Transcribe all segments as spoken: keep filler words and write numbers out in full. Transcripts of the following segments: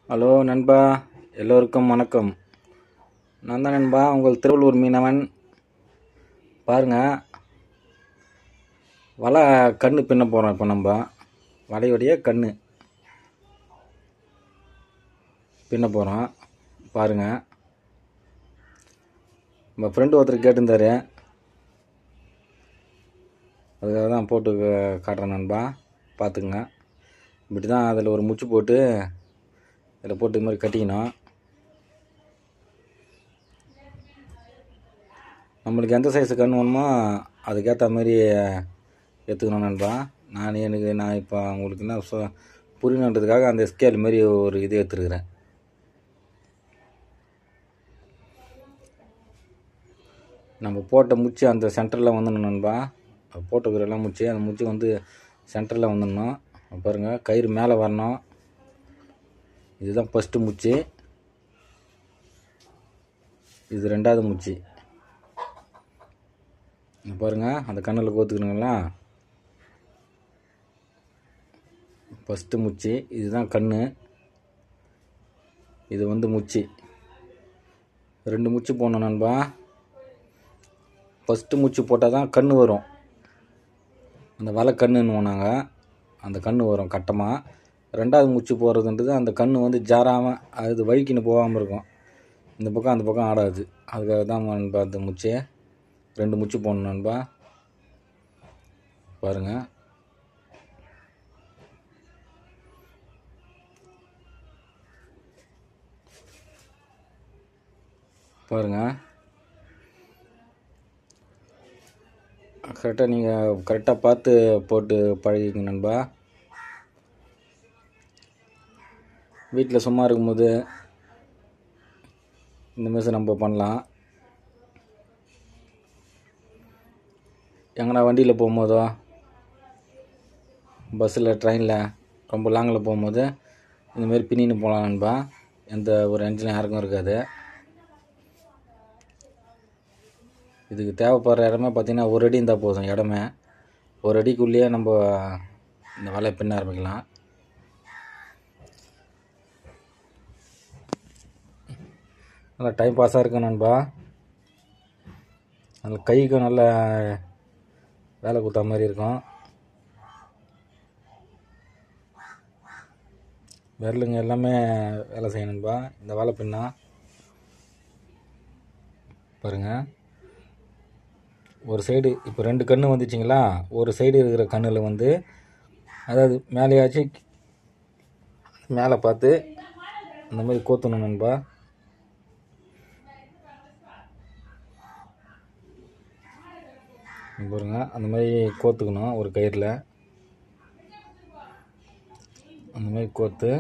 Hello நண்பா, எல்லோருக்கும் வணக்கம். நான் தான் நண்பா உங்கள் திருவள்ளூர் மீனவன். பாருங்கள், வலை கண்ணு பின்ன போகிறோம். இப்போ நம்ம வலையுடைய கண்ணு பின்ன போகிறோம். பாருங்கள், நம்ம ஃப்ரெண்டு ஒருத்தர் கேட்டிருந்தார், அதுக்காக தான் போட்டு காட்டுறேன் நண்பா. பார்த்துக்குங்க. இப்படி தான் அதில் ஒரு முச்சு போட்டு இதில் போட்டு இது மாதிரி கட்டிக்கணும். நம்மளுக்கு எந்த சைஸு கண் வேணுமோ அதுக்கேற்ற மாதிரி எடுத்துக்கணும் நண்பா. நான் எனக்கு நான் இப்போ உங்களுக்கு என்ன சொ புரியணுன்றதுக்காக அந்த ஸ்கேல் மாரி ஒரு இது எடுத்துருக்குறேன். நம்ம போட்ட முச்சு அந்த சென்டரில் வந்துடணும் நண்பா. போட்டுக்கிறெல்லாம் முச்சு அந்த முச்சு வந்து சென்டரில் வந்துடணும். பாருங்கள், கயிறு மேலே வரணும். இதுதான் ஃபஸ்ட்டு முச்சு, இது ரெண்டாவது முச்சு. பாருங்கள், அந்த கண்ணில் கோத்துக்கணுங்களா. ஃபஸ்ட்டு முச்சு, இதுதான் கண், இது வந்து முச்சு. ரெண்டு முச்சு போடணும் நண்பா. ஃபஸ்ட்டு முச்சு போட்டால் தான் கண் வரும். அந்த வலை கண்ணுன்னு நாங்கள் அந்த கண் வரும் கட்டமாக. ரெண்டாவது முச்சு போடுறதுன்றது அந்த கண் வந்து ஜாராமல் அது வழிக்கின்னு போகாமல் இருக்கும். இந்த பக்கம் அந்த பக்கம் ஆடாது. அதுக்காக தான் நண்பா அந்த முச்சே ரெண்டு முச்சு போடணும் நண்பா. பாருங்கள், பாருங்கள் கரெக்டாக நீங்கள் கரெக்டாக பார்த்து போட்டு பழகிங்க நண்பா. வீட்டில் சும்மா இருக்கும்போது இந்த மாதிரி நம்ம பண்ணலாம். எங்கன்னா வண்டியில் போகும்போதோ பஸ்ஸில் ட்ரெயினில் ரொம்ப லாங்கில் போகும்போது இந்தமாரி பின்னின்னு போகலாம் நண்பா. எந்த ஒரு என்ஜின் யாருக்கும் இருக்காது. இதுக்கு தேவைப்படுற இடமே பார்த்திங்கன்னா ஒரு அடி இருந்தால் போதும். இடமே ஒரு அடிக்குள்ளேயே நம்ம இந்த வலையை பின்ன ஆரம்பிக்கலாம். நல்லா டைம் பாஸாக இருக்கும் நண்பா. அதில் கைக்கும் நல்ல வேலை கொடுத்தா மாதிரி இருக்கும். விரலுங்க எல்லாமே வேலை செய்யணும் நண்பா இந்த வலை பின்னா. பாருங்கள், ஒரு சைடு இப்போ ரெண்டு கன்று வந்துச்சிங்களா. ஒரு சைடு இருக்கிற கண்ணில் வந்து அதாவது மேலேயாச்சும் மேலே பார்த்து அந்த மாதிரி கோத்தணும் நண்பா. பாருங்க, அந்த மாதிரி கோத்துக்கணும். ஒரு கயிறில் அந்த மாதிரி கோத்து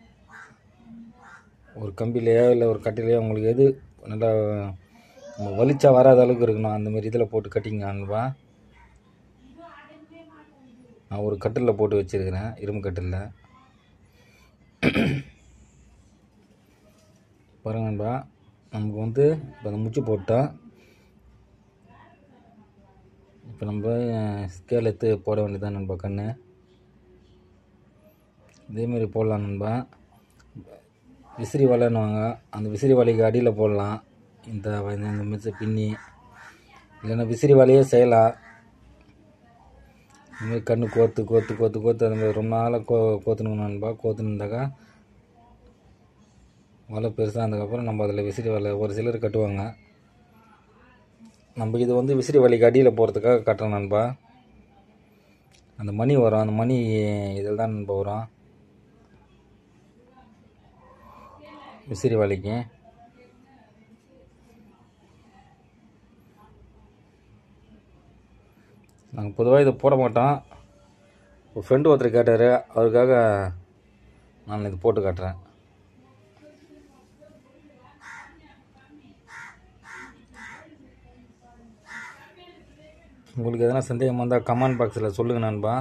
ஒரு கம்பிலையோ இல்லை ஒரு கட்டிலையோ உங்களுக்கு எது நல்லா வலிச்சா வராத அளவுக்கு இருக்கணும். அந்த மாதிரி இதில் போட்டு கட்டிங்க நண்பா. நான் ஒரு கட்டிலில் போட்டு வச்சுருக்கிறேன், இரும்பு கட்டிலில். பாருங்க நண்பா, நமக்கு வந்து இப்போ அந்த முச்சு போட்டால் இப்போ நம்ம ஸ்கேல் எடுத்து போட வேண்டியதான் நண்பா. கண் இதேமாரி போடலாம் நண்பா. விசிறி வலைன்னுவாங்க, அந்த விசிறி வலைக்கு அடியில் போடலாம். இந்த இந்த மிச்ச பின்னி இல்லைன்னா விசிறி வலையே செய்யலாம். இதுமாரி கண் கோத்து கோத்து கோத்து கோத்து அந்த மாதிரி ரொம்ப நாளாக கோ கோத்துணுங்க நண்பா. கோத்துனுந்தாக்கா வலை பெருசாக இருந்ததுக்கப்புறம் நம்ம அதில் விசிறி வலை ஒரு சிலர் கட்டுவாங்க. நம்ம இது வந்து விசிறி வலைக்கு அடியில் போகிறதுக்காக கட்டுறோம் நண்பா. அந்த மணி வரும், அந்த மணி இதில் தான் நண்பா வரும் விசிறி வலைக்கு. நாங்கள் பொதுவாக இதை போட மாட்டோம். ஒரு ஃப்ரெண்டு ஒருத்தர் கேட்டார், அவருக்காக நான் இது போட்டு காட்டுறேன். உங்களுக்கு எதனா சந்தேகம் வந்தால் கமெண்ட் பாக்ஸில் சொல்லுங்கள் நண்பா.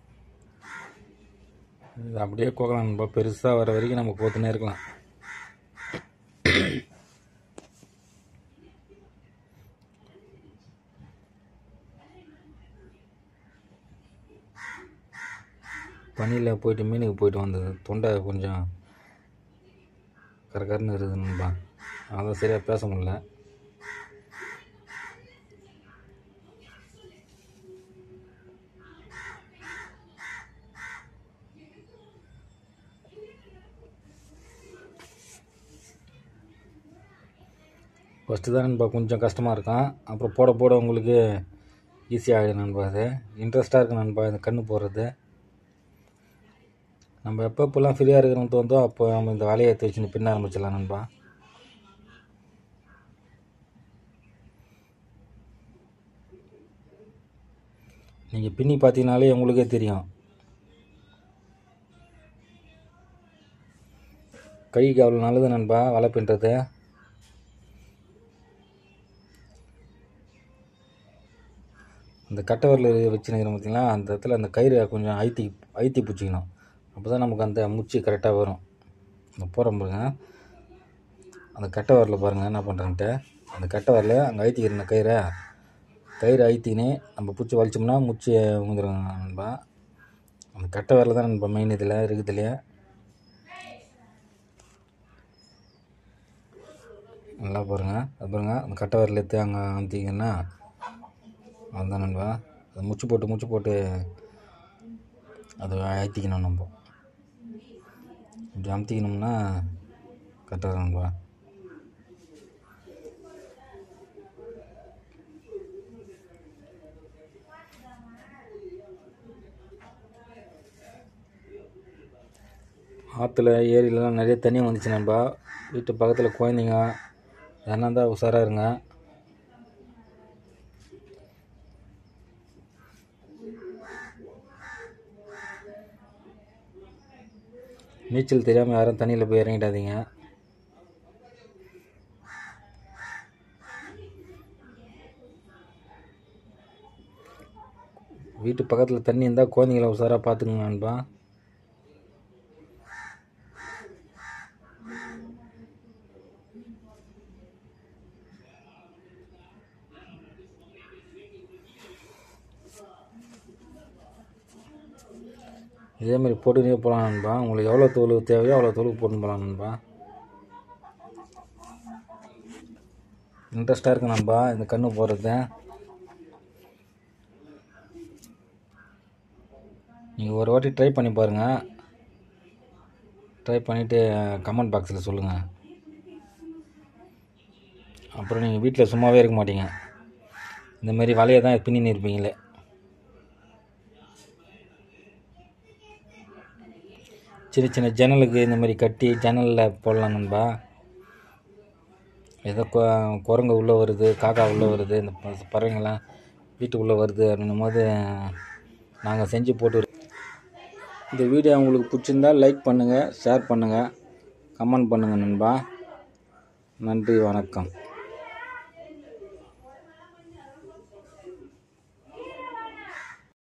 இது அப்படியே கோக்கலாம் நண்பா. பெருசாக வர வரைக்கும் நம்ம கோத்துனே இருக்கலாம். பனியில் போயிட்டு மீனுக்கு போயிட்டு வந்தது தொண்டை கொஞ்சம் கரகரன்னு இருக்குது நண்பா, அதான் சரியாக பேச முடியல. ஃபஸ்ட்டு தான் நண்பா கொஞ்சம் கஷ்டமாக இருக்கும், அப்புறம் போட போட உங்களுக்கு ஈஸியாகிடும் நண்பா. அது இன்ட்ரெஸ்ட்டாக இருக்குது நண்பா இந்த கன்று போடுறது. நம்ம எப்போ இப்போல்லாம் ஃப்ரீயாக இருக்கிறோம் தோந்தோ அப்போ நம்ம இந்த வலையை எடுத்து வச்சுன்னு பின்ன ஆரம்பிச்சிடலாம் நண்பா. நீங்கள் பின்னி பார்த்தீங்கனாலே உங்களுக்கே தெரியும், கைக்கு அவ்வளோ நல்லது நண்பா வலை பின்னுறது. அந்த கட்டை வரல வச்சுன்னு பார்த்தீங்களா, அந்த இடத்துல அந்த கயிறு கொஞ்சம் அழுத்தி அழுத்தி பிடிச்சிக்கணும், அப்போ தான் நமக்கு அந்த முச்சி கரெக்டாக வரும். அந்த போகிறோம் பாருங்க, அந்த கட்டை வரல பாருங்கள் என்ன பண்ணுறேன்ட்டு, அந்த கட்டை வரல அங்கே அழுத்திக்கிறேன் கயிறை, கயிறு அழுத்திக்கினே நம்ம பிடிச்சி வலிச்சோம்னா முச்சி ஊந்துருங்க நண்பா. அந்த கட்டை வரல தான் நண்பா மெயின் இதில் இருக்குதுலையே. நல்லா பாருங்கள், அது பாருங்கள் அந்த கட்டை வரல எடுத்து அங்கே அமுத்திங்கன்னா அதுதான் நண்பா. அது முச்சு போட்டு முச்சு போட்டு அதை அழுத்திக்கணும். நம்ம இப்படி அமுத்திக்கணும்னா கரெக்டாக நண்பா. ஆற்றுல ஏரியிலலாம் நிறைய தண்ணி வந்துச்சு நண்பா. வீட்டு பக்கத்தில் குழந்தைங்க என்ன தான் உஷாராக இருங்க. நீச்சல் தெரியாமல் யாரும் தண்ணியில் போய் இறங்கிடாதீங்க. வீட்டு பக்கத்தில் தண்ணி இருந்தால் குழந்தைங்கள உஷாராக பார்த்துக்குங்க நண்பா. இதேமாதிரி போட்டுக்கிட்டே போகலாம் நண்பா. உங்களுக்கு எவ்வளோ தோல் தேவையோ அவ்வளோ தோலுக்கு போட்டுன்னு போகலாம் நண்பா. இன்ட்ரெஸ்ட்டாக இருக்குது நண்பா இந்த கன்று போடுறது. நீங்கள் ஒரு வாட்டி ட்ரை பண்ணி பாருங்கள், ட்ரை பண்ணிவிட்டு கமெண்ட் பாக்ஸில் சொல்லுங்கள். அப்புறம் நீங்கள் வீட்டில் சும்மாவே இருக்க மாட்டீங்க, இந்தமாரி வலையை தான் பின்னின்னு இருப்பீங்களே. சின்ன சின்ன ஜன்னலுக்கு இந்த மாதிரி கட்டி ஜன்னலில் போடலாம் நண்பா. ஏதோ குரங்கு உள்ளே வருது, காக்கா உள்ளே வருது, இந்த பறவைங்கள்லாம் வீட்டுக்குள்ளே வருது அப்படின்னும் போது நாங்கள் செஞ்சு போட்டு. இந்த வீடியோ உங்களுக்கு பிடிச்சிருந்தால் லைக் பண்ணுங்கள், ஷேர் பண்ணுங்கள், கமெண்ட் பண்ணுங்கள் நண்பா. நன்றி, வணக்கம்.